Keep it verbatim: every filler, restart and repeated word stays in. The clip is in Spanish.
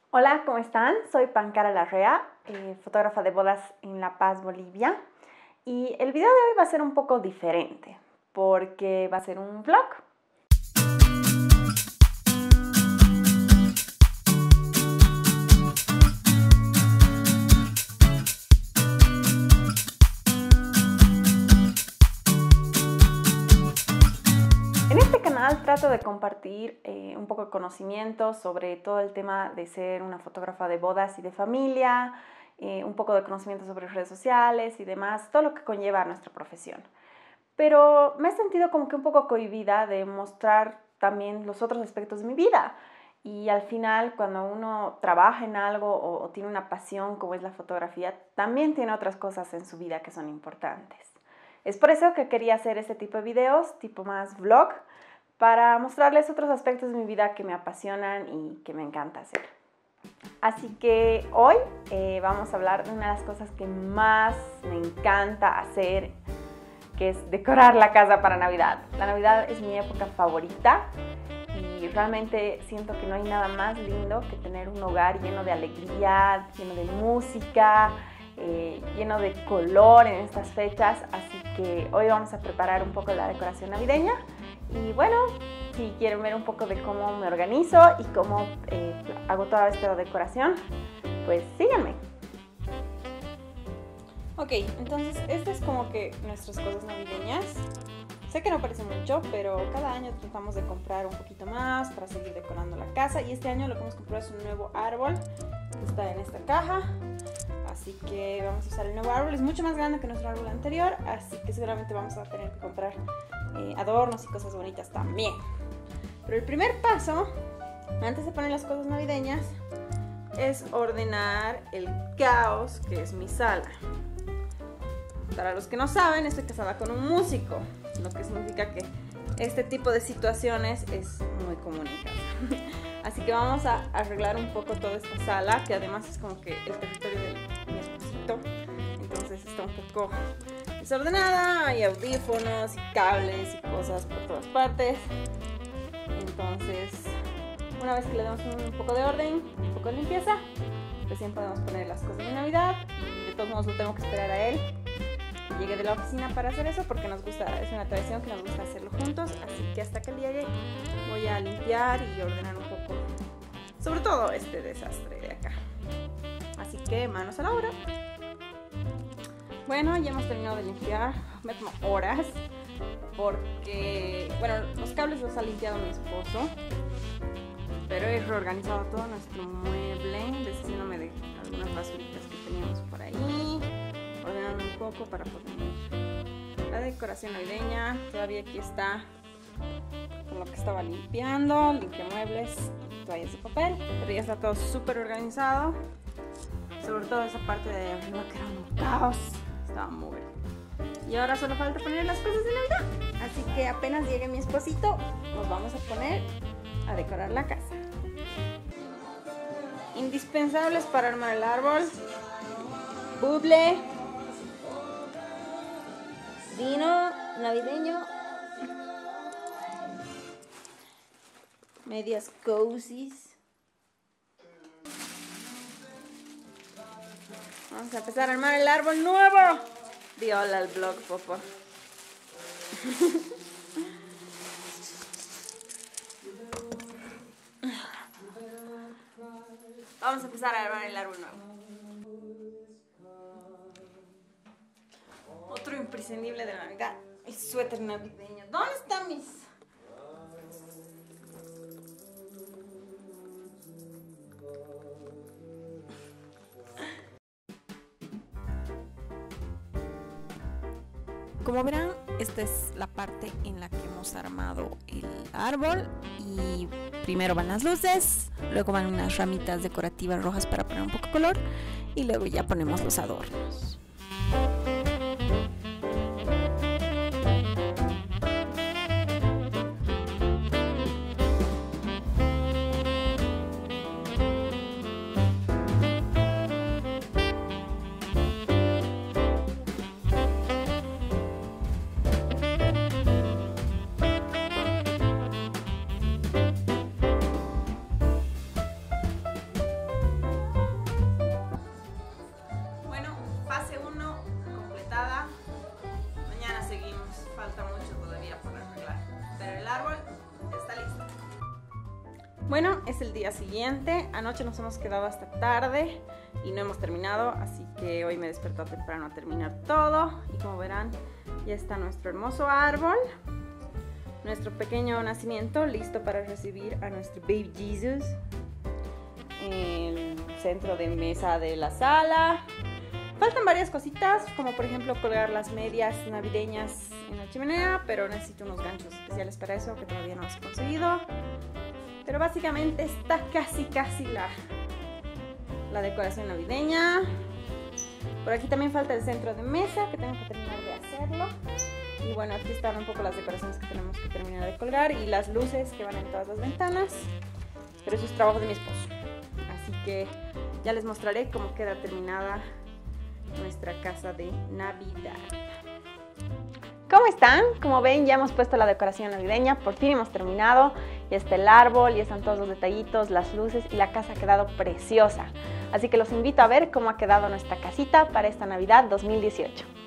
Hola, ¿cómo están? Soy Pancara Larrea, eh, fotógrafa de bodas en La Paz, Bolivia. Y el video de hoy va a ser un poco diferente, porque va a ser un vlog. En este canal trato de compartir eh, un poco de conocimiento sobre todo el tema de ser una fotógrafa de bodas y de familia, eh, un poco de conocimiento sobre redes sociales y demás, todo lo que conlleva a nuestra profesión. Pero me he sentido como que un poco cohibida de mostrar también los otros aspectos de mi vida. Y al final, cuando uno trabaja en algo o, o tiene una pasión como es la fotografía, también tiene otras cosas en su vida que son importantes. Es por eso que quería hacer este tipo de videos, tipo más vlog, para mostrarles otros aspectos de mi vida que me apasionan y que me encanta hacer. Así que hoy eh, vamos a hablar de una de las cosas que más me encanta hacer, que es decorar la casa para Navidad. La Navidad es mi época favorita y realmente siento que no hay nada más lindo que tener un hogar lleno de alegría, lleno de música, eh, lleno de color en estas fechas. Así que hoy vamos a preparar un poco la decoración navideña. Y bueno, si quieren ver un poco de cómo me organizo y cómo eh, hago toda esta decoración, pues síganme. Ok, entonces esta es como que nuestras cosas navideñas. Sé que no parece mucho, pero cada año tratamos de comprar un poquito más para seguir decorando la casa. Y este año lo que hemos comprado es un nuevo árbol que está en esta caja. Así que vamos a usar el nuevo árbol. Es mucho más grande que nuestro árbol anterior, así que seguramente vamos a tener que comprar eh, adornos y cosas bonitas también. Pero el primer paso, antes de poner las cosas navideñas, es ordenar el caos que es mi sala. Para los que no saben, estoy casada con un músico, lo que significa que este tipo de situaciones es muy común en casa. Así que vamos a arreglar un poco toda esta sala, que además es como que el territorio de mi esposito. Entonces está un poco desordenada, hay audífonos y cables y cosas por todas partes. Entonces, una vez que le damos un poco de orden, un poco de limpieza, recién podemos poner las cosas de Navidad. De todos modos, lo tengo que esperar a él que llegue de la oficina para hacer eso, porque nos gusta, es una tradición que nos gusta hacerlo juntos. Así que hasta que él llegue voy a limpiar y ordenar un poco, sobre todo este desastre de acá. Así que manos a la obra. Bueno, ya hemos terminado de limpiar, me tomó horas porque, bueno, los cables los ha limpiado mi esposo, pero he reorganizado todo nuestro mueble, deshaciéndome de algunas basuritas que teníamos por ahí, ordenando un poco para poner la decoración navideña. Todavía aquí está con lo que estaba limpiando, limpié muebles y toallas de papel, pero ya está todo súper organizado, sobre todo esa parte de arriba que era un caos, estaba muy bien. Y ahora solo falta poner las cosas de Navidad, así que apenas llegue mi esposito nos vamos a poner a decorar la casa. Indispensables para armar el árbol: buble, vino navideño, medias cozies. Vamos a empezar a armar el árbol nuevo. Di hola al blog, Popo. Vamos a empezar a armar el árbol nuevo. Otro imprescindible de la Navidad, el suéter navideño. ¿Dónde están mis...? Como verán, esta es la parte en la que hemos armado el árbol. Y primero van las luces, luego van unas ramitas decorativas rojas para poner un poco de color, y luego ya ponemos los adornos. Bueno, es el día siguiente. Anoche nos hemos quedado hasta tarde y no hemos terminado, así que hoy me despertó temprano a terminar todo. Y como verán, ya está nuestro hermoso árbol, nuestro pequeño nacimiento listo para recibir a nuestro Baby Jesus. El centro de mesa de la sala. Faltan varias cositas, como por ejemplo colgar las medias navideñas en la chimenea, pero necesito unos ganchos especiales para eso que todavía no he conseguido. Pero básicamente está casi casi la, la decoración navideña. Por aquí también falta el centro de mesa, que tengo que terminar de hacerlo. Y bueno, aquí están un poco las decoraciones que tenemos que terminar de colgar y las luces que van en todas las ventanas. Pero eso es trabajo de mi esposo. Así que ya les mostraré cómo queda terminada nuestra casa de Navidad. ¿Cómo están? Como ven, ya hemos puesto la decoración navideña, por fin hemos terminado. Ya está el árbol, ya están todos los detallitos, las luces y la casa ha quedado preciosa. Así que los invito a ver cómo ha quedado nuestra casita para esta Navidad dos mil dieciocho.